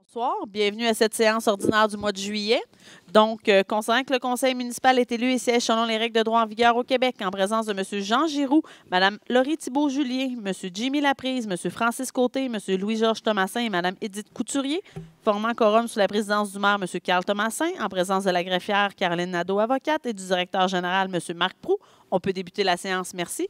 Bonsoir, bienvenue à cette séance ordinaire du mois de juillet. Donc, concernant que le conseil municipal est élu et siège selon les règles de droit en vigueur au Québec, en présence de M. Jean Giroux, Mme Laurie Thibault-Jullier, M. Jimmy Laprise, M. Francis Côté, M. Louis-Georges Thomassin et Mme Édith Couturier, formant quorum sous la présidence du maire, M. Carl Thomassin, en présence de la greffière Caroline Nadeau, avocate, et du directeur général, M. Marc Proulx. On peut débuter la séance. Merci.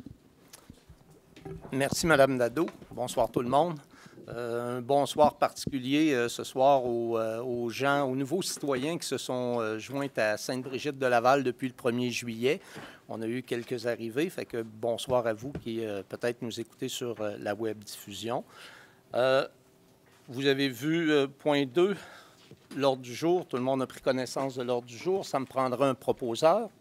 Merci, Mme Nadeau. Bonsoir tout le monde. Un bonsoir particulier ce soir aux gens, aux nouveaux citoyens qui se sont joints à Sainte-Brigitte de Laval depuis le 1er juillet. On a eu quelques arrivées, fait que bonsoir à vous qui peut-être nous écoutez sur la web diffusion. Vous avez vu point 2, l'ordre du jour. Tout le monde a pris connaissance de l'ordre du jour. Ça me prendra un proposeur.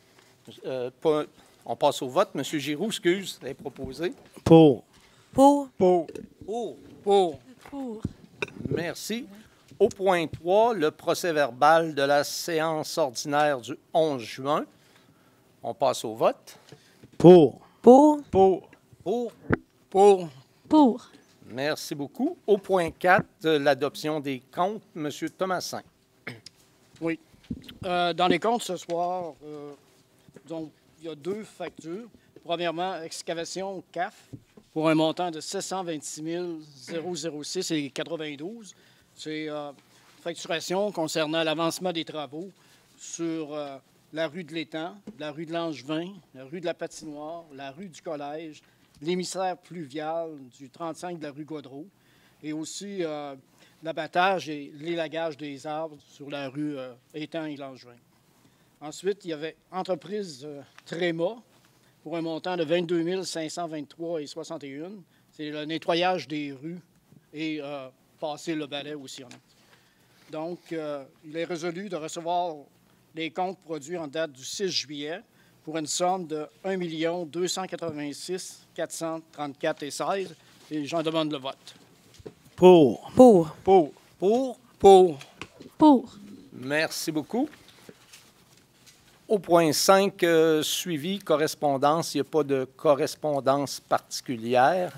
On passe au vote. Monsieur Giroux, excuse, est proposé. Pour. Pour. Pour. Pour. Pour. Merci. Au point 3, le procès-verbal de la séance ordinaire du 11 juin. On passe au vote. Pour. Pour. Pour. Pour. Pour. Pour. Merci beaucoup. Au point 4, l'adoption des comptes. Monsieur Thomassin. Oui. Dans les comptes ce soir, donc, il y a 2 factures. Premièrement, excavation CAF pour un montant de 726 006 et 92. C'est facturation concernant l'avancement des travaux sur la rue de l'Étang, la rue de Langevin, la rue de la Patinoire, la rue du Collège, l'émissaire pluvial du 35 de la rue Gaudreau et aussi l'abattage et l'élagage des arbres sur la rue Étang et Langevin. Ensuite, il y avait entreprise Tréma pour un montant de 22 523,61. C'est le nettoyage des rues et passer le balai aussi. Donc, il est résolu de recevoir les comptes produits en date du 6 juillet pour une somme de 1 286 434,16. Et j'en demande le vote. Pour. Pour. Pour. Pour. Pour. Pour. Merci beaucoup. Au point 5, suivi, correspondance. Il n'y a pas de correspondance particulière.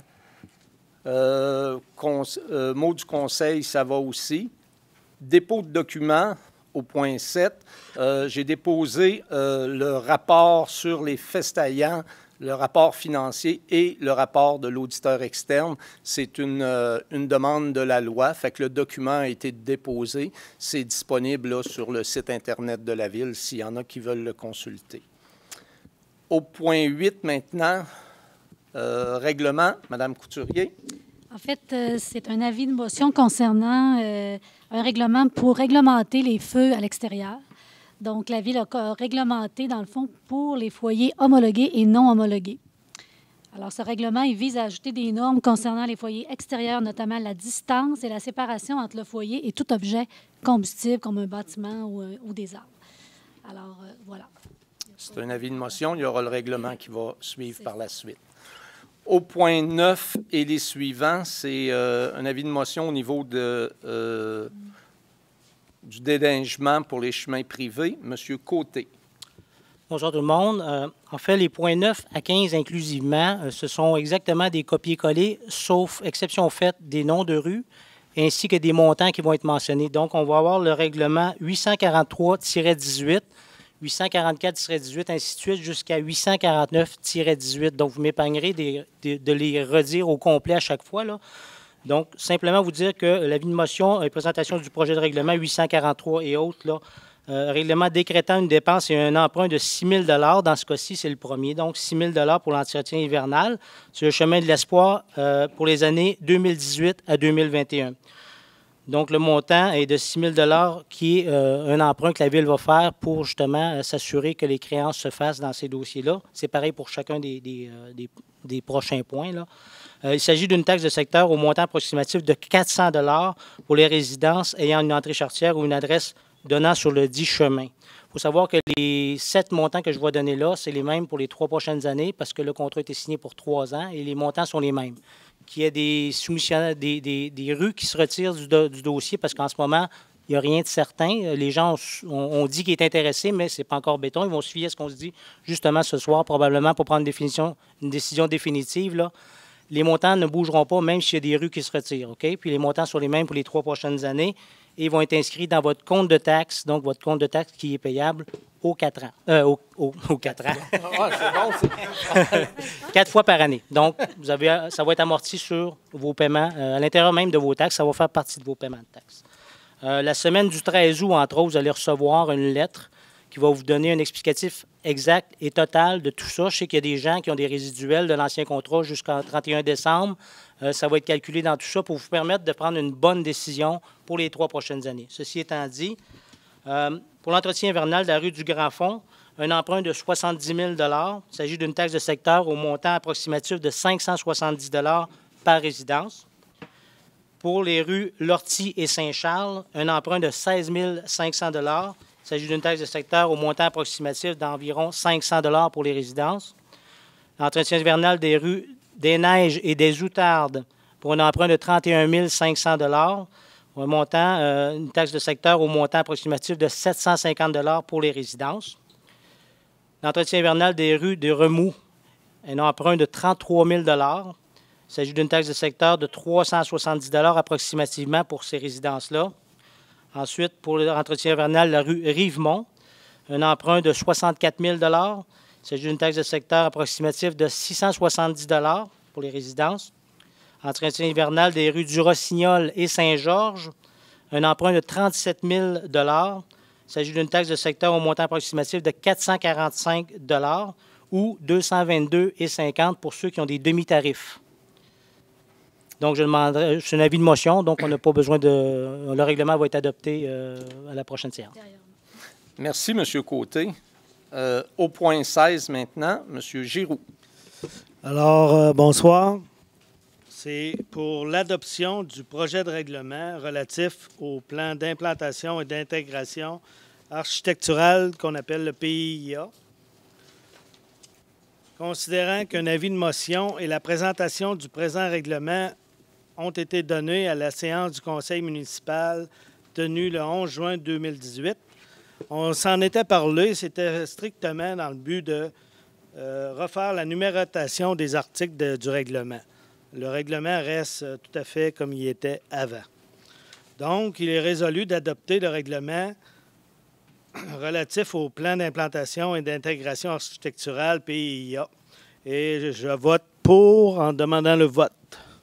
Mot du conseil, ça va aussi. Dépôt de documents, au point 7. J'ai déposé le rapport sur les festayants, le rapport financier et le rapport de l'auditeur externe. C'est une demande de la loi, fait que le document a été déposé. C'est disponible là, sur le site Internet de la Ville s'il y en a qui veulent le consulter. Au point 8 maintenant, règlement, Mme Couturier. En fait, c'est un avis de motion concernant un règlement pour réglementer les feux à l'extérieur. Donc, la Ville a réglementé, dans le fond, pour les foyers homologués et non homologués. Alors, ce règlement, il vise à ajouter des normes concernant les foyers extérieurs, notamment la distance et la séparation entre le foyer et tout objet combustible, comme un bâtiment ou des arbres. Alors, voilà. C'est un avis de motion. Il y aura le règlement qui va suivre par la suite. Au point 9 et les suivants, c'est un avis de motion au niveau du déneigement pour les chemins privés. Monsieur Côté. Bonjour tout le monde. En fait, les points 9 à 15 inclusivement, ce sont exactement des copier-coller, sauf exception faite des noms de rues, ainsi que des montants qui vont être mentionnés. Donc, on va avoir le règlement 843-18, 844-18, ainsi de suite, jusqu'à 849-18. Donc, vous m'épargnerez de les redire au complet à chaque fois, là. Donc, simplement vous dire que l'avis de motion et présentation du projet de règlement 843 et autres, là, règlement décrétant une dépense et un emprunt de 6 000 $. Dans ce cas-ci, c'est le premier. Donc, 6 000 $ pour l'entretien hivernal sur le chemin de l'Espoir pour les années 2018 à 2021. Donc, le montant est de 6 000 $ qui est un emprunt que la Ville va faire pour justement s'assurer que les créances se fassent dans ces dossiers-là. C'est pareil pour chacun des prochains points, là. Il s'agit d'une taxe de secteur au montant approximatif de 400 $ pour les résidences ayant une entrée charretière ou une adresse donnant sur le dit chemin. Il faut savoir que les 7 montants que je vais donner là, c'est les mêmes pour les 3 prochaines années parce que le contrat a été signé pour 3 ans et les montants sont les mêmes. Qu'il y ait des soumissionnaires, des rues qui se retirent du dossier parce qu'en ce moment, il n'y a rien de certain. Les gens ont dit qu'ils est intéressés, mais ce n'est pas encore béton. Ils vont se fier à ce qu'on se dit justement ce soir, probablement pour prendre une décision définitive, là. les montants ne bougeront pas, même s'il y a des rues qui se retirent. OK? Puis les montants sont les mêmes pour les 3 prochaines années et vont être inscrits dans votre compte de taxe, donc votre compte de taxe qui est payable aux 4 ans. Aux 4 ans. Ah, c'est bon, 4 fois par année. Donc, ça va être amorti sur vos paiements. À l'intérieur même de vos taxes, ça va faire partie de vos paiements de taxes. La semaine du 13 août, entre autres, vous allez recevoir une lettre qui va vous donner un explicatif exact et total de tout ça. Je sais qu'il y a des gens qui ont des résiduels de l'ancien contrat jusqu'en 31 décembre. Ça va être calculé dans tout ça pour vous permettre de prendre une bonne décision pour les 3 prochaines années. Ceci étant dit, pour l'entretien invernal de la rue du Grand Fond, un emprunt de 70 000 $. Il s'agit d'une taxe de secteur au montant approximatif de 570 $ par résidence. Pour les rues Lortie et Saint-Charles, un emprunt de 16 500 $. Il s'agit d'une taxe de secteur au montant approximatif d'environ 500 $ pour les résidences. L'entretien hivernal des rues des Neiges et des Outardes pour un emprunt de 31 500 $. Un montant, une taxe de secteur au montant approximatif de 750 $ pour les résidences. L'entretien hivernal des rues de Remous, un emprunt de 33 000 $. Il s'agit d'une taxe de secteur de 370 $ approximativement pour ces résidences-là. Ensuite, pour l'entretien hivernal de la rue Rivemont, un emprunt de 64 000 $. Il s'agit d'une taxe de secteur approximative de 670 $ pour les résidences. Entretien hivernal des rues du Rossignol et Saint-Georges, un emprunt de 37 000 $. Il s'agit d'une taxe de secteur au montant approximatif de 445 $ ou 222,50 pour ceux qui ont des demi-tarifs. Donc, je demanderai, c'est un avis de motion, donc on n'a pas besoin de... Le règlement va être adopté à la prochaine séance. Merci, M. Côté. Au point 16 maintenant, M. Giroux. Alors, bonsoir. C'est pour l'adoption du projet de règlement relatif au plan d'implantation et d'intégration architecturale qu'on appelle le PIA. Considérant qu'un avis de motion et la présentation du présent règlement ont été donnés à la séance du conseil municipal tenue le 11 juin 2018, on s'en était parlé, c'était strictement dans le but de refaire la numérotation des articles du règlement. Le règlement reste tout à fait comme il était avant. Donc, il est résolu d'adopter le règlement relatif au plan d'implantation et d'intégration architecturale PIA. Et je vote pour en demandant le vote.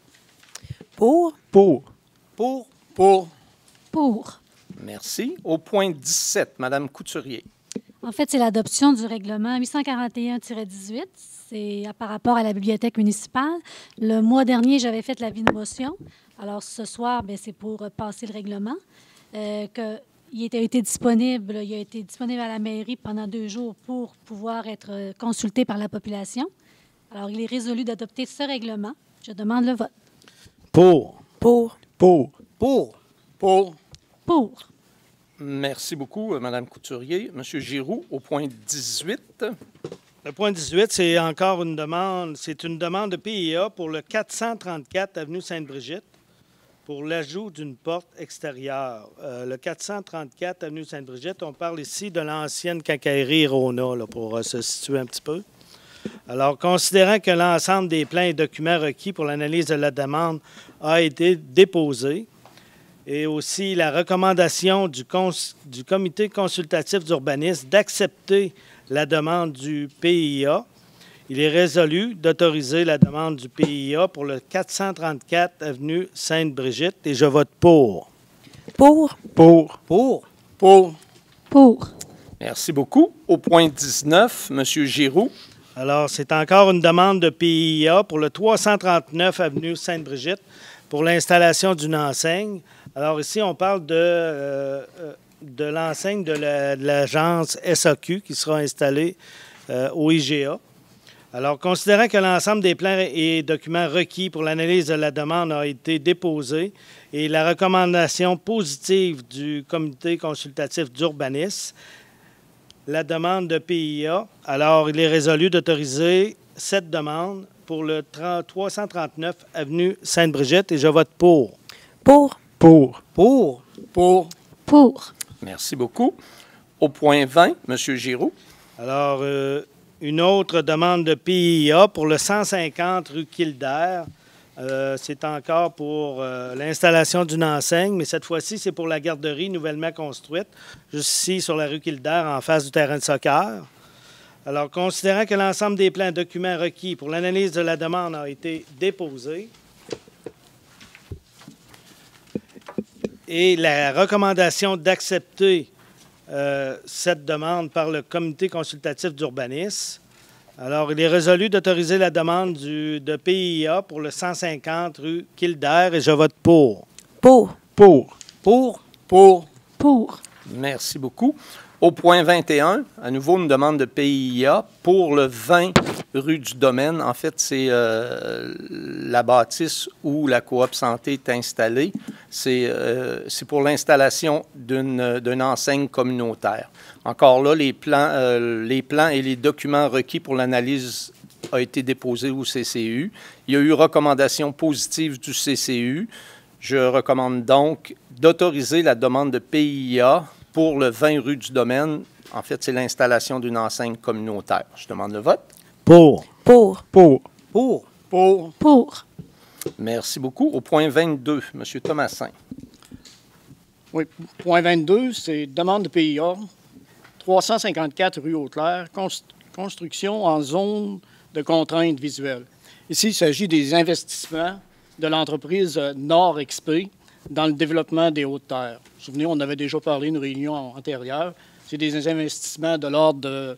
Pour. Pour. Pour. Pour. Pour. Merci. Au point 17, Mme Couturier. En fait, c'est l'adoption du règlement 841-18. C'est par rapport à la bibliothèque municipale. Le mois dernier, j'avais fait l'avis de motion. Alors, ce soir, c'est pour passer le règlement. Il a été disponible à la mairie pendant 2 jours pour pouvoir être consulté par la population. Alors, il est résolu d'adopter ce règlement. Je demande le vote. Pour. Pour. Pour. Pour. Pour. Pour. Merci beaucoup, Mme Couturier. M. Giroux, au point 18. Le point 18, c'est encore une demande. C'est une demande de PIA pour le 434 avenue Sainte-Brigitte pour l'ajout d'une porte extérieure. Le 434 avenue Sainte-Brigitte, on parle ici de l'ancienne quincaillerie Rona, là, pour se situer un petit peu. Alors, considérant que l'ensemble des plans et documents requis pour l'analyse de la demande a été déposé, et aussi la recommandation du comité consultatif d'urbanisme d'accepter la demande du PIA, il est résolu d'autoriser la demande du PIA pour le 434 avenue Sainte-Brigitte et je vote pour. Pour. Pour. Pour. Pour. Pour. Merci beaucoup. Au point 19, M. Giroux. Alors, c'est encore une demande de PIA pour le 339 avenue Sainte-Brigitte pour l'installation d'une enseigne. Alors ici, on parle de l'enseigne de l'agence SAQ qui sera installée au IGA. Alors, considérant que l'ensemble des plans et documents requis pour l'analyse de la demande a été déposé et la recommandation positive du comité consultatif d'urbanisme, la demande de PIA, alors il est résolu d'autoriser cette demande pour le 339 avenue Sainte-Brigitte et je vote pour. Pour. Pour. Pour. Pour. Pour. Merci beaucoup. Au point 20, M. Giroux. Alors, une autre demande de PIA pour le 150 rue Kildare. C'est encore pour l'installation d'une enseigne, mais cette fois-ci, c'est pour la garderie nouvellement construite, juste ici sur la rue Kildare, en face du terrain de soccer. Alors, considérant que l'ensemble des plans et documents requis pour l'analyse de la demande a été déposé et la recommandation d'accepter cette demande par le comité consultatif d'urbanisme, alors, il est résolu d'autoriser la demande de PIA pour le 150 rue Kildare et je vote pour. Pour. Pour. Pour. Pour. Pour. Merci beaucoup. Au point 21, à nouveau une demande de PIA pour le 20 rue du Domaine. En fait, c'est la bâtisse où la coop santé est installée. C'est pour l'installation d'une enseigne communautaire. Encore là, les plans et les documents requis pour l'analyse ont été déposés au CCU. Il y a eu recommandation positive du CCU. Je recommande donc d'autoriser la demande de PIA pour le 20 rue du Domaine. En fait, c'est l'installation d'une enseigne communautaire. Je demande le vote. Pour. Pour. Pour. Pour. Pour. Pour. Merci beaucoup. Au point 22, M. Thomasin. Oui, point 22, c'est demande de PIA, 354 rue Haute-Claire, construction en zone de contrainte visuelle. Ici, il s'agit des investissements de l'entreprise Nord XP dans le développement des Hautes-Terres. Vous vous souvenez, on avait déjà parlé d'une réunion antérieure. C'est des investissements de l'ordre de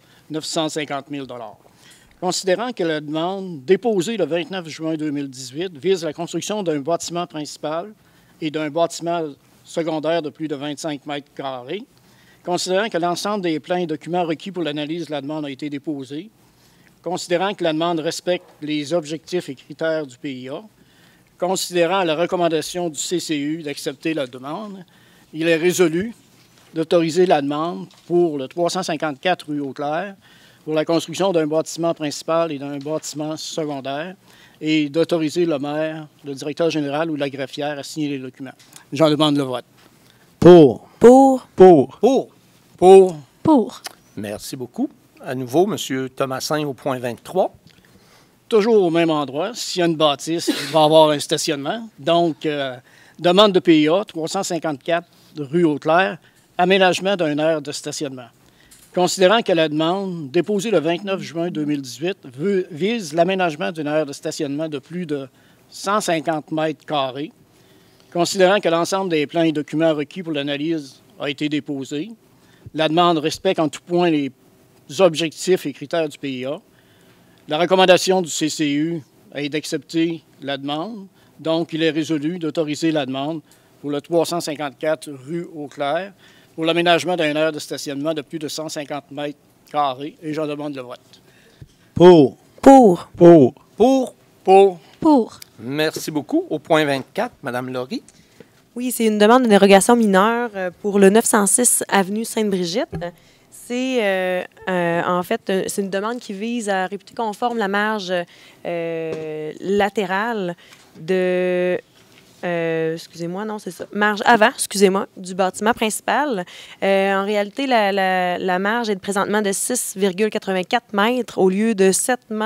950 000 $. Considérant que la demande déposée le 29 juin 2018 vise la construction d'un bâtiment principal et d'un bâtiment secondaire de plus de 25 mètres carrés, considérant que l'ensemble des plans et documents requis pour l'analyse de la demande a été déposé, considérant que la demande respecte les objectifs et critères du PIA, considérant la recommandation du CCU d'accepter la demande, il est résolu d'autoriser la demande pour le 354 rue Haute-Claire pour la construction d'un bâtiment principal et d'un bâtiment secondaire et d'autoriser le maire, le directeur général ou la greffière à signer les documents. J'en demande le vote. Pour. Pour. Pour. Pour. Pour. Pour. Merci beaucoup. À nouveau, M. Thomasin au point 23. Toujours au même endroit. S'il y a une bâtisse, il va y avoir un stationnement. Donc, demande de PIA, 354 rue Haute-Claire, aménagement d'une aire de stationnement. Considérant que la demande, déposée le 29 juin 2018, vise l'aménagement d'une aire de stationnement de plus de 150 mètres carrés, considérant que l'ensemble des plans et documents requis pour l'analyse a été déposé, la demande respecte en tout point les objectifs et critères du PIA, la recommandation du CCU est d'accepter la demande, donc il est résolu d'autoriser la demande pour le 354 rue Haute-Claire pour l'aménagement d'une aire de stationnement de plus de 150 mètres carrés, et j'en demande le vote. Pour. Pour. Pour. Pour. Pour. Pour. Merci beaucoup. Au point 24, Mme Laurie. Oui, c'est une demande de dérogation mineure pour le 906 avenue Sainte-Brigitte. C'est en fait c'est une demande qui vise à réputer conforme la marge latérale de excusez-moi, non, c'est ça. Marge avant, excusez-moi, du bâtiment principal. En réalité, la marge est présentement de 6,84 mètres au lieu de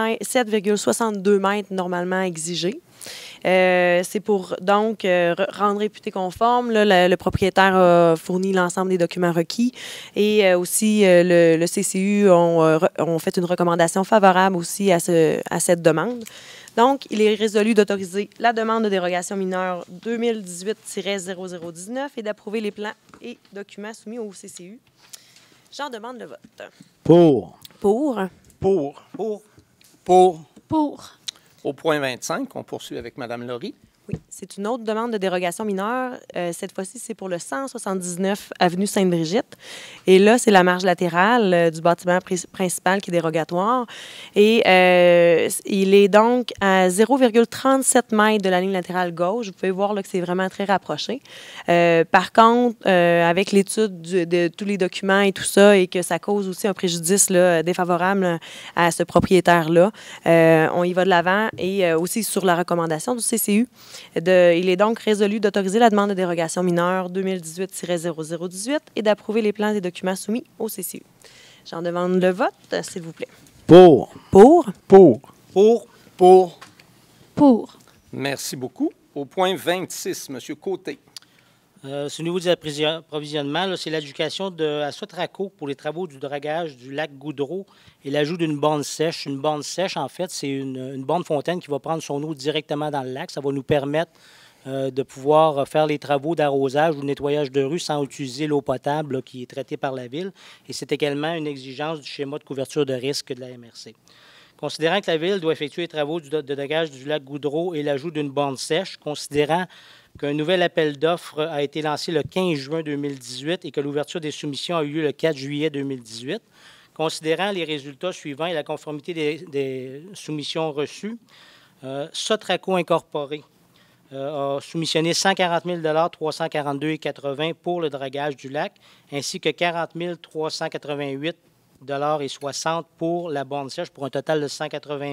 7,62 mètres normalement exigés. C'est pour donc rendre réputé conforme. Là, le propriétaire a fourni l'ensemble des documents requis et aussi le CCU ont fait une recommandation favorable aussi à cette demande. Donc, il est résolu d'autoriser la demande de dérogation mineure 2018-0019 et d'approuver les plans et documents soumis au CCU. J'en demande le vote. Pour. Pour. Pour. Pour. Pour. Pour. Au point 25, on poursuit avec Mme Laurie. Oui, c'est une autre demande de dérogation mineure. Cette fois-ci, c'est pour le 179 avenue Sainte-Brigitte. Et là, c'est la marge latérale du bâtiment principal qui est dérogatoire. Et il est donc à 0,37 mètres de la ligne latérale gauche. Vous pouvez voir là, que c'est vraiment très rapproché. Par contre, avec l'étude de tous les documents et tout ça, et que ça cause aussi un préjudice là, défavorable à ce propriétaire-là, on y va de l'avant. Et aussi sur la recommandation du CCU, il est donc résolu d'autoriser la demande de dérogation mineure 2018-0018 et d'approuver les plans et documents soumis au CCU. J'en demande le vote, s'il vous plaît. Pour. Pour. Pour. Pour. Pour. Merci beaucoup. Au point 26, M. Côté. C'est au niveau du approvisionnement, là, c'est l'adjudication à Sotraco pour les travaux du dragage du lac Goudreau et l'ajout d'une borne sèche. Une borne sèche, en fait, c'est une borne fontaine qui va prendre son eau directement dans le lac. Ça va nous permettre de pouvoir faire les travaux d'arrosage ou de nettoyage de rue sans utiliser l'eau potable là, qui est traitée par la Ville. Et c'est également une exigence du schéma de couverture de risque de la MRC. Considérant que la Ville doit effectuer les travaux de dragage du lac Goudreau et l'ajout d'une borne sèche, considérant qu'un nouvel appel d'offres a été lancé le 15 juin 2018 et que l'ouverture des soumissions a eu lieu le 4 juillet 2018, considérant les résultats suivants et la conformité des soumissions reçues, Sotraco Incorporé a soumissionné 140 342,80 pour le dragage du lac, ainsi que 40 388,60 pour la borne sèche, pour un total de 180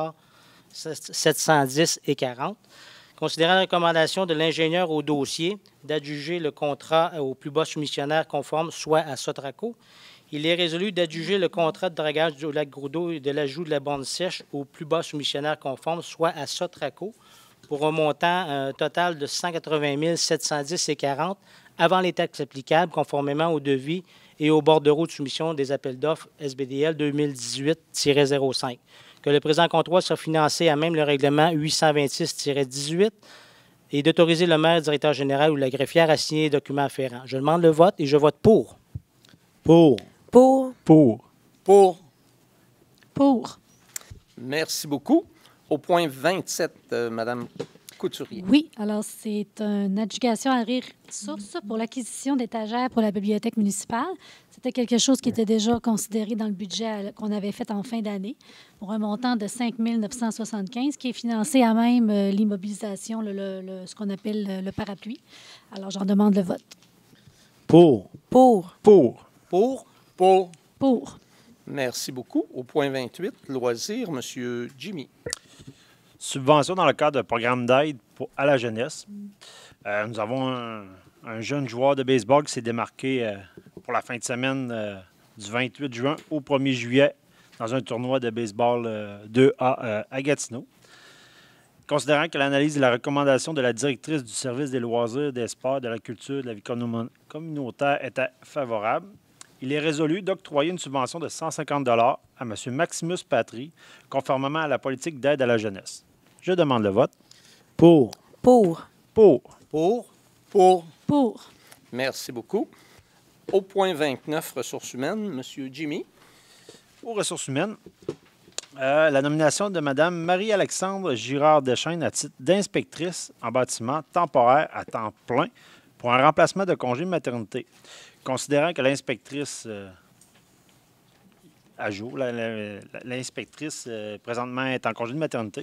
710,40. Considérant la recommandation de l'ingénieur au dossier d'adjuger le contrat au plus bas soumissionnaire conforme, soit à Sotraco, il est résolu d'adjuger le contrat de dragage du lac Goudreau et de l'ajout de la borne sèche au plus bas soumissionnaire conforme, soit à Sotraco, pour un montant total de 180 710,40 avant les taxes applicables, conformément au devis et au bordereau de soumission des appels d'offres SBDL 2018-05. Que le présent contrat soit financé à même le règlement 826-18 et d'autoriser le maire, le directeur général ou la greffière à signer les documents afférents. Je demande le vote et je vote pour. Pour. Pour. Pour. Pour. Pour. Merci beaucoup. Au point 27, Mme Couturier. Oui, alors c'est une adjudication à ressources pour l'acquisition d'étagères pour la bibliothèque municipale. C'était quelque chose qui était déjà considéré dans le budget qu'on avait fait en fin d'année pour un montant de 5 975 qui est financé à même l'immobilisation, ce qu'on appelle le parapluie. Alors, j'en demande le vote. Pour. Pour. Pour. Pour. Pour. Pour. Merci beaucoup. Au point 28, loisirs, M. Jimmy. Subvention dans le cadre d'un programme d'aide à la jeunesse. Nous avons un jeune joueur de baseball qui s'est démarqué pour la fin de semaine du 28 juin au 1er juillet dans un tournoi de baseball 2A à Gatineau. Considérant que l'analyse et la recommandation de la directrice du service des loisirs, des sports, de la culture et de la vie communautaire était favorable, il est résolu d'octroyer une subvention de 150 $ à M. Maximus Patry, conformément à la politique d'aide à la jeunesse. Je demande le vote. Pour. Pour. Pour. Pour. Pour. Pour. Merci beaucoup. Au point 29, ressources humaines, M. Jimmy. Aux ressources humaines, la nomination de Mme Marie-Alexandre Girard-Deschaines à titre d'inspectrice en bâtiment temporaire à temps plein pour un remplacement de congé de maternité. Considérant que l'inspectrice à jour, l'inspectrice présentement est en congé de maternité,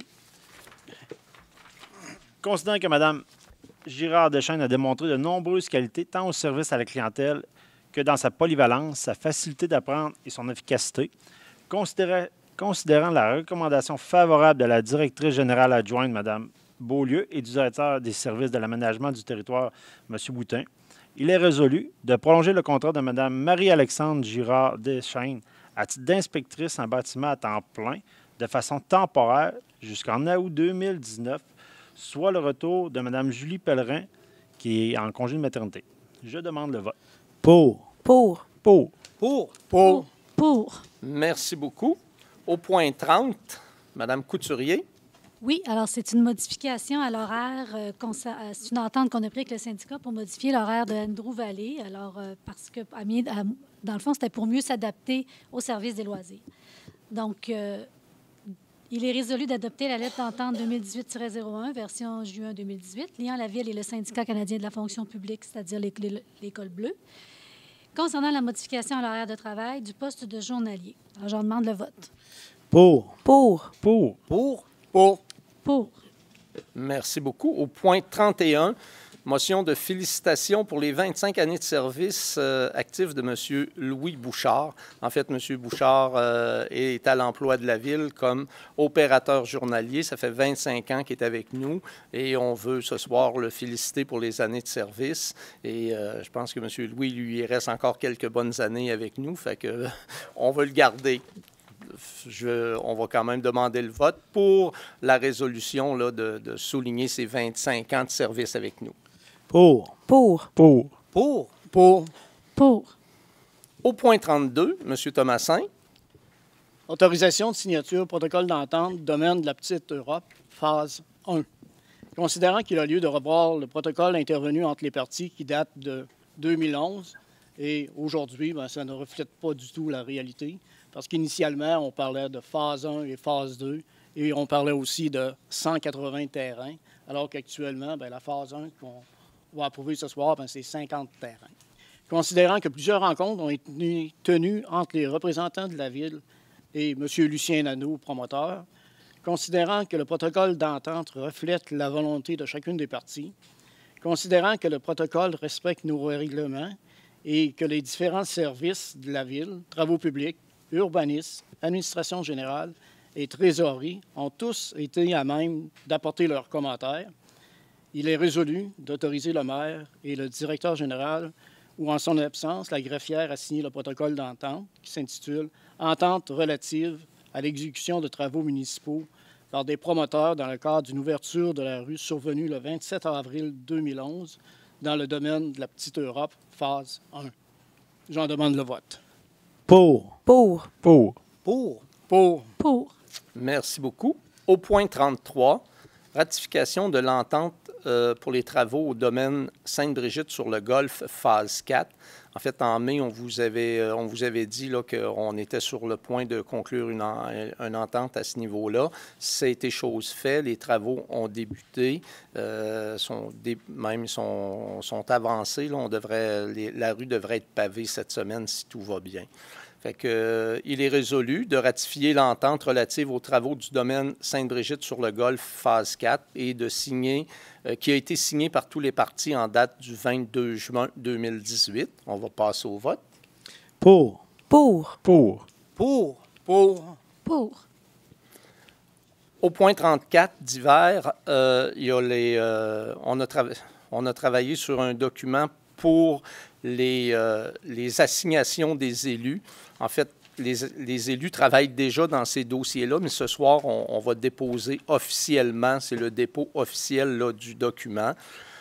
considérant que Mme Girard-Deschaines a démontré de nombreuses qualités tant au service à la clientèle que dans sa polyvalence, sa facilité d'apprendre et son efficacité, considérant la recommandation favorable de la directrice générale adjointe, Mme Beaulieu, et du directeur des services de l'aménagement du territoire, M. Boutin, il est résolu de prolonger le contrat de Mme Marie-Alexandre Girard-Deschaines à titre d'inspectrice en bâtiment à temps plein de façon temporaire jusqu'en août 2019, soit le retour de Mme Julie Pellerin, qui est en congé de maternité. Je demande le vote. Pour. Pour. Pour. Pour. Pour. Pour. Merci beaucoup. Au point 30, Mme Couturier. Oui, alors c'est une modification à l'horaire. C'est une entente qu'on a prise avec le syndicat pour modifier l'horaire de Andrew Valley. Alors, parce que, dans le fond, c'était pour mieux s'adapter au service des loisirs. Donc, il est résolu d'adopter la lettre d'entente 2018-01, version juin 2018, liant la Ville et le syndicat canadien de la fonction publique, c'est-à-dire l'École bleue, concernant la modification à l'horaire de travail du poste de journalier. Alors, j'en demande le vote. Pour. Pour. Pour. Pour. Pour. Pour. Merci beaucoup. Au point 31, motion de félicitations pour les 25 années de service actif de M. Louis Bouchard. En fait, M. Bouchard est à l'emploi de la Ville comme opérateur journalier. Ça fait 25 ans qu'il est avec nous et on veut ce soir le féliciter pour les années de service. Et je pense que M. Louis, lui, il reste encore quelques bonnes années avec nous. Fait que on veut le garder. on va quand même demander le vote pour la résolution là, de souligner ces 25 ans de service avec nous. Pour. Pour. Pour. Pour. Pour. Pour. Au point 32, M. Thomasin. Autorisation de signature, protocole d'entente, domaine de la Petite Europe, phase 1. Considérant qu'il a lieu de revoir le protocole intervenu entre les parties qui date de 2011 et aujourd'hui, bien, ça ne reflète pas du tout la réalité parce qu'initialement, on parlait de phase 1 et phase 2 et on parlait aussi de 180 terrains, alors qu'actuellement, bien, la phase 1 qu'on va approuver ce soir, bien, c'est 50 terrains. Considérant que plusieurs rencontres ont été tenues entre les représentants de la Ville et M. Lucien Nadeau, promoteur, considérant que le protocole d'entente reflète la volonté de chacune des parties, considérant que le protocole respecte nos règlements et que les différents services de la Ville, travaux publics, urbanisme, administration générale et trésorerie ont tous été à même d'apporter leurs commentaires, il est résolu d'autoriser le maire et le directeur général ou en son absence, la greffière a signé le protocole d'entente qui s'intitule « Entente relative à l'exécution de travaux municipaux par des promoteurs dans le cadre d'une ouverture de la rue survenue le 27 avril 2011 dans le domaine de la Petite Europe, phase 1. » J'en demande le vote. Pour. Pour. Pour. Pour. Pour. Pour. Merci beaucoup. Au point 33, ratification de l'entente pour les travaux au domaine Sainte-Brigitte sur le golfe, phase 4. En fait, en mai, on vous avait dit qu'on était sur le point de conclure une entente à ce niveau-là. Ça a été chose faite. Les travaux ont débuté, sont avancés. Là, la rue devrait être pavée cette semaine si tout va bien. Fait que, il est résolu de ratifier l'entente relative aux travaux du domaine Sainte-Brigitte sur le golfe, phase 4, et de signer, qui a été signé par tous les partis en date du 22 juin 2018. On va passer au vote. Pour. Pour. Pour. Pour. Pour. Pour. Au point 34 d'hiver, il y a on a travaillé sur un document pour les assignations des élus. En fait, les élus travaillent déjà dans ces dossiers-là, mais ce soir, on va déposer officiellement, c'est le dépôt officiel là, du document.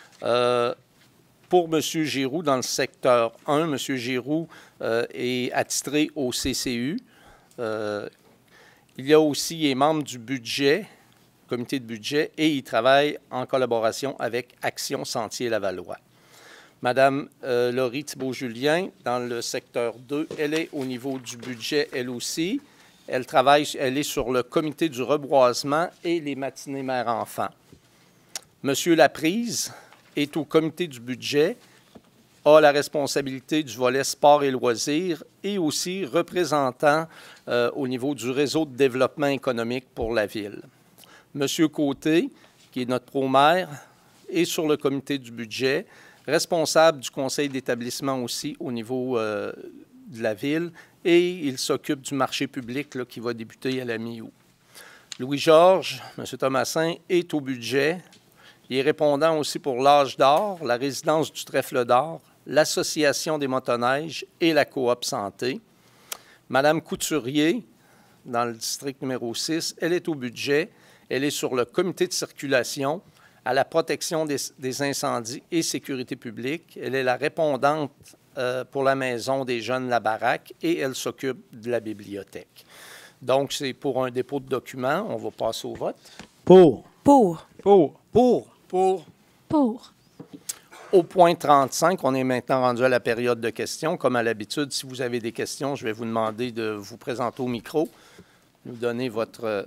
Pour M. Giroux, dans le secteur 1, M. Giroux est attitré au CCU. Il y a aussi, il est membre du budget, comité de budget, et il travaille en collaboration avec Action Sentier Lavallois. Madame Laurie Thibault-Julien, dans le secteur 2, elle est au niveau du budget, elle aussi. Elle est sur le comité du reboisement et les matinées mère-enfant. Monsieur Laprise est au comité du budget, a la responsabilité du volet sport et loisirs et aussi représentant au niveau du réseau de développement économique pour la Ville. Monsieur Côté, qui est notre pro-maire, est sur le comité du budget, responsable du conseil d'établissement aussi au niveau de la Ville, et il s'occupe du marché public là, qui va débuter à la mi-août. Louis-Georges, M. Thomasin, est au budget. Il est répondant aussi pour l'âge d'or, la résidence du Trèfle d'or, l'Association des motoneiges et la coop santé. Madame Couturier, dans le district numéro 6, elle est au budget. Elle est sur le comité de circulation, à la protection des incendies et sécurité publique. Elle est la répondante pour la maison des jeunes La Baraque et elle s'occupe de la bibliothèque. Donc, c'est pour un dépôt de documents. On va passer au vote. Pour. Pour. Pour. Pour. Pour. Pour. Au point 35, on est maintenant rendu à la période de questions. Comme à l'habitude, si vous avez des questions, je vais vous demander de vous présenter au micro, nous donner votre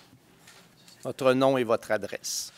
nom et votre adresse.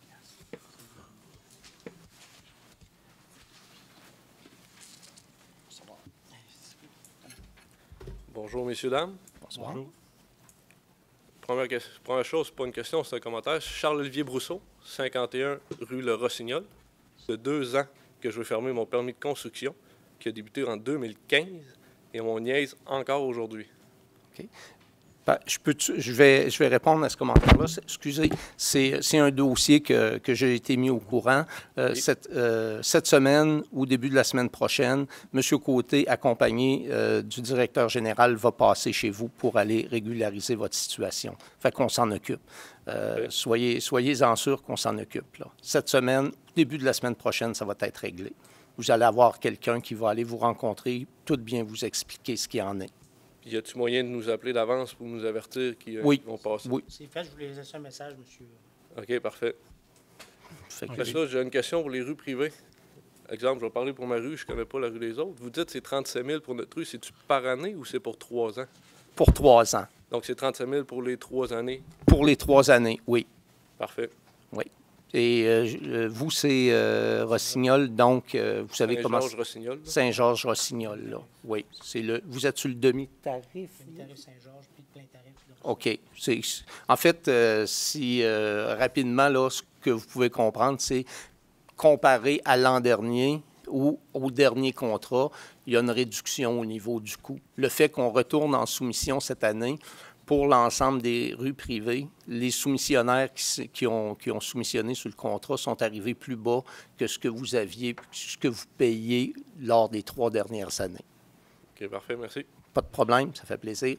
Bonjour, messieurs, dames. Bonsoir. Bonjour. Première chose, pas une question, c'est un commentaire. Charles-Olivier Brousseau, 51 rue Le Rossignol. Ça fait 2 ans que je veux fermer mon permis de construction, qui a débuté en 2015, et on niaise encore aujourd'hui. OK. Je vais répondre à ce commentaire-là. Excusez, c'est un dossier que j'ai été mis au courant. Cette semaine, ou début de la semaine prochaine, M. Côté, accompagné du directeur général, va passer chez vous pour aller régulariser votre situation. Fait qu'on s'en occupe. Soyez-en sûrs qu'on s'en occupe. Là. Cette semaine, début de la semaine prochaine, ça va être réglé. Vous allez avoir quelqu'un qui va aller vous rencontrer, tout bien vous expliquer ce qu'il en est. Y a-t-il moyen de nous appeler d'avance pour nous avertir qu'ils vont passer? Oui. C'est fait, je voulais laisser un message, monsieur. OK, parfait. Après ça, j'ai une question pour les rues privées. Exemple, je vais parler pour ma rue, je ne connais pas la rue des autres. Vous dites que c'est 37 000 pour notre rue. C'est-tu par année ou c'est pour 3 ans? Pour 3 ans. Donc, c'est 37 000 pour les 3 années? Pour les 3 années, oui. Parfait. Oui. Et vous, c'est Rossignol, donc vous savez comment... Saint-Georges-Rossignol. Saint-Georges-Rossignol, là. Oui. Vous êtes sur le demi-tarif? Demi-tarif Saint-Georges, puis plein tarif. OK. En fait, rapidement, là, ce que vous pouvez comprendre, c'est comparé à l'an dernier ou au dernier contrat, il y a une réduction au niveau du coût. Le fait qu'on retourne en soumission cette année, pour l'ensemble des rues privées, les soumissionnaires qui ont soumissionné sur le contrat sont arrivés plus bas que ce que vous aviez, ce que vous payez lors des 3 dernières années. OK, parfait, merci. Pas de problème, ça fait plaisir.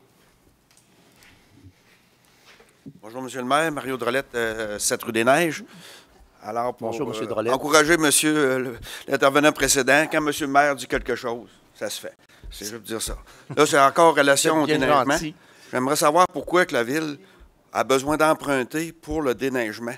Bonjour, M. le maire. Mario Drolette, 7 rue des Neiges. Alors, pour bonjour, M. Drolette. Encourager l'intervenant précédent, quand M. le maire dit quelque chose, ça se fait. C'est juste dire ça. Là, c'est encore relation au déneigement. J'aimerais savoir pourquoi que la Ville a besoin d'emprunter pour le déneigement.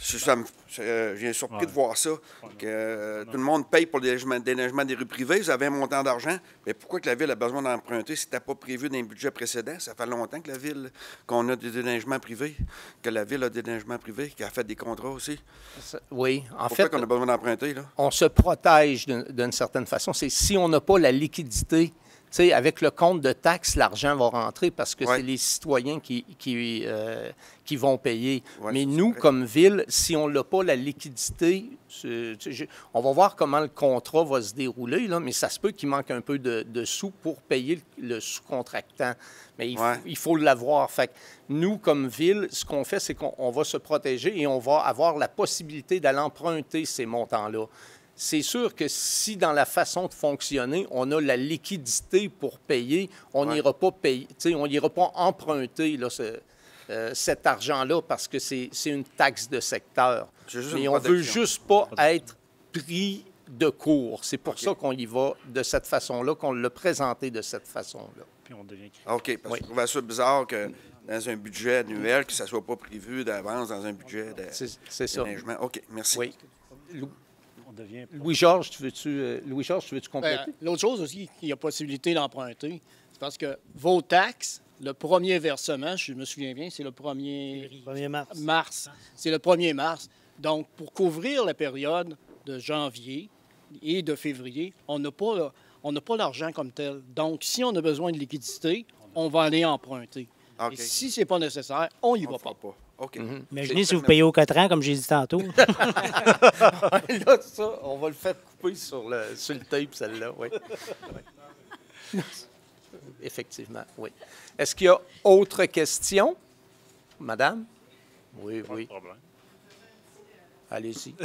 J'ai surpris de voir ça, que tout le monde paye pour le déneigement des rues privées. Vous avez un montant d'argent, mais pourquoi que la Ville a besoin d'emprunter si ce n'était pas prévu dans les budgets précédents? Ça fait longtemps que la Ville, qu'on a des déneigements privés, que la Ville a des déneigements privés, qu'elle a fait des contrats aussi. Oui, en Pourquoi fait, qu'on a besoin d'emprunter, là? On se protège d'une certaine façon. C'est si on n'a pas la liquidité, tu sais, avec le compte de taxes, l'argent va rentrer parce que c'est les citoyens qui vont payer. Mais nous, comme Ville, si on n'a pas la liquidité, on va voir comment le contrat va se dérouler, là, mais ça se peut qu'il manque un peu de sous pour payer le sous-contractant. Mais il faut l'avoir. Fait que nous, comme Ville, ce qu'on fait, c'est qu'on va se protéger et on va avoir la possibilité d'aller emprunter ces montants-là. C'est sûr que si, dans la façon de fonctionner, on a la liquidité pour payer, on n'ira pas payer, on n'ira pas emprunter là, cet argent-là parce que c'est une taxe de secteur. Mais on ne veut juste pas être pris de court. C'est pour ça qu'on y va de cette façon-là, qu'on l'a présenté de cette façon-là. Puis on devient... OK, parce que je trouvais ça bizarre que dans un budget annuel, que ça ne soit pas prévu d'avance dans un budget de déneigement. OK, merci. Oui. Louis-Georges, tu veux-tu compléter? L'autre chose aussi, qu'il y a possibilité d'emprunter, c'est parce que vos taxes, le premier versement, je me souviens bien, c'est le 1er mars. C'est le 1er mars. Donc, pour couvrir la période de janvier et de février, on n'a pas l'argent comme tel. Donc, si on a besoin de liquidité, on va aller emprunter. Okay. Et si ce n'est pas nécessaire, on n'y va pas. OK. Imaginez si vous payez aux 4 ans, comme j'ai dit tantôt. Là, ça, on va le faire couper sur le tape, celle-là, oui. Effectivement, oui. Est-ce qu'il y a autre question? Madame? Oui, oui. Pas de problème. Allez-y.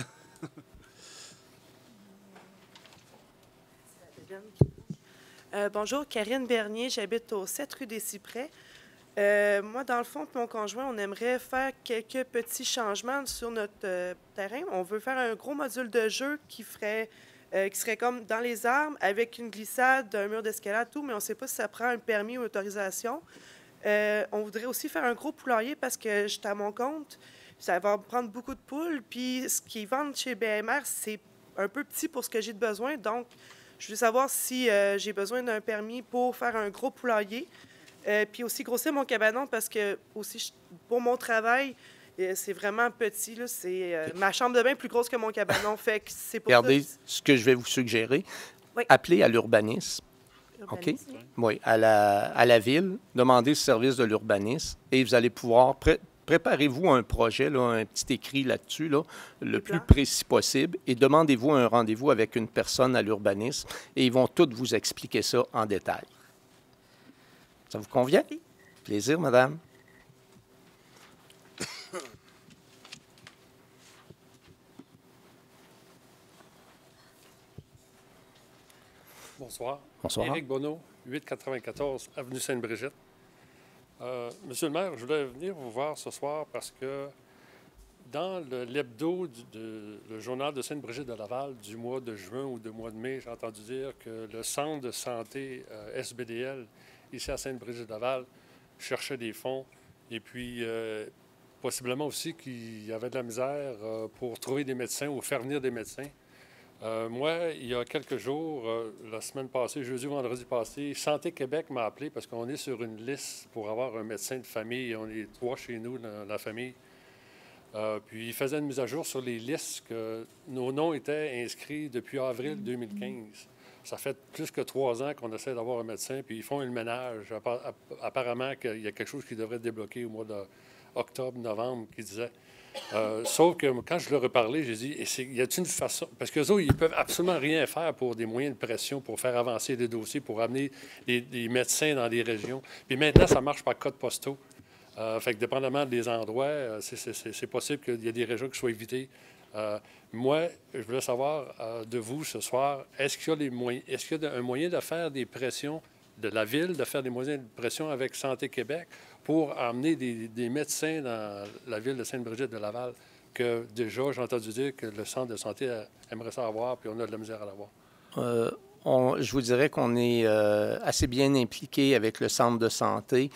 Bonjour, Karine Bernier, j'habite au 7 rue des Cyprès. Moi, dans le fond, mon conjoint, on aimerait faire quelques petits changements sur notre terrain. On veut faire un gros module de jeu qui serait comme dans les arbres, avec une glissade, un mur d'escalade, tout, mais on ne sait pas si ça prend un permis ou une autorisation. On voudrait aussi faire un gros poulailler parce que j'étais à mon compte. Ça va me prendre beaucoup de poules. Puis ce qu'ils vendent chez BMR, c'est un peu petit pour ce que j'ai de besoin. Donc, je veux savoir si j'ai besoin d'un permis pour faire un gros poulailler. Puis aussi grossir mon cabanon parce que aussi pour mon travail, c'est vraiment petit. Là, ma chambre de bain est plus grosse que mon cabanon. Fait que c'est pour regardez ce que je vais vous suggérer. Oui. Appelez à l'urbanisme. OK? Oui, à la ville. Demandez le service de l'urbanisme et vous allez pouvoir... Préparez-vous un projet, là, un petit écrit là-dessus, là, le plus précis possible, et demandez-vous un rendez-vous avec une personne à l'urbanisme et ils vont tous vous expliquer ça en détail. Ça vous convient? Plaisir, madame. Bonsoir. Bonsoir. Éric Bonneau, 894 Avenue Sainte-Brigitte. Monsieur le maire, je voulais venir vous voir ce soir parce que dans l'hebdo le journal de Sainte-Brigitte de Laval du mois de juin ou du mois de mai, j'ai entendu dire que le centre de santé SBDL, ici à Sainte-Brigitte de Laval, cherchait des fonds et puis possiblement aussi qu'il y avait de la misère pour trouver des médecins ou faire venir des médecins. Moi, il y a quelques jours, la semaine passée, jeudi ou vendredi passé, Santé Québec m'a appelé parce qu'on est sur une liste pour avoir un médecin de famille. On est 3 chez nous dans la famille. Puis il faisait une mise à jour sur les listes que nos noms étaient inscrits depuis avril 2015. Ça fait plus que 3 ans qu'on essaie d'avoir un médecin, puis ils font le ménage. Apparemment qu'il y a quelque chose qui devrait débloquer au mois d'octobre, novembre, qui disait. Sauf que quand je leur ai parlé, j'ai dit, y a-t-il une façon... Parce qu'eux autres, ils ne peuvent absolument rien faire pour des moyens de pression, pour faire avancer des dossiers, pour amener des médecins dans des régions. Puis maintenant, ça marche par codes postaux. Fait que dépendamment des endroits, c'est possible qu'il y ait des régions qui soient évitées. Moi, je voulais savoir de vous ce soir, est-ce qu'il y a un moyen de faire des pressions de la Ville, de faire des moyens de pression avec Santé Québec pour amener des médecins dans la Ville de Sainte-Brigitte de Laval, que déjà, j'ai entendu dire que le centre de santé aimerait ça avoir, puis on a de la misère à l'avoir? Je vous dirais qu'on est assez bien impliqué avec le centre de santé.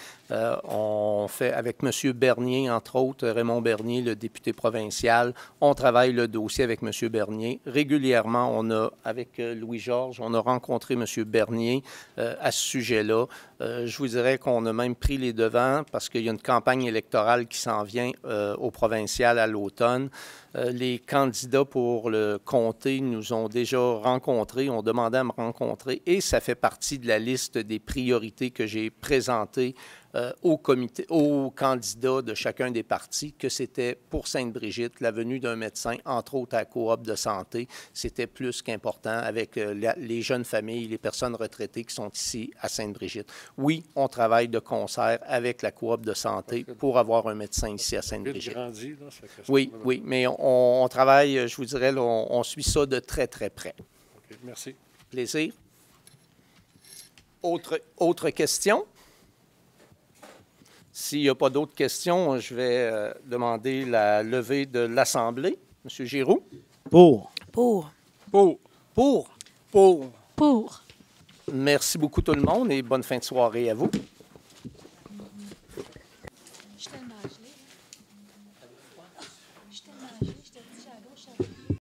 On fait, avec M. Bernier, entre autres, Raymond Bernier, le député provincial, on travaille le dossier avec M. Bernier. Régulièrement, avec Louis-Georges, on a rencontré M. Bernier à ce sujet-là. Je vous dirais qu'on a même pris les devants parce qu'il y a une campagne électorale qui s'en vient au provincial à l'automne. Les candidats pour le comté nous ont déjà rencontrés, ont demandé à me rencontrer et ça fait partie de la liste des priorités que j'ai présentées aux candidats de chacun des partis, que c'était pour Sainte-Brigitte, la venue d'un médecin, entre autres à la coop de santé, c'était plus qu'important avec les jeunes familles, les personnes retraitées qui sont ici à Sainte-Brigitte. Oui, on travaille de concert avec la coop de santé pour avoir un médecin ici à Sainte-Brigitte. Oui, mais on travaille, je vous dirais, là, on suit ça de très, très près. OK, merci. Plaisir. Autre question? S'il n'y a pas d'autres questions, je vais demander la levée de l'Assemblée. M. Giroux? Pour. Pour. Pour. Pour. Pour. Pour. Merci beaucoup tout le monde et bonne fin de soirée à vous.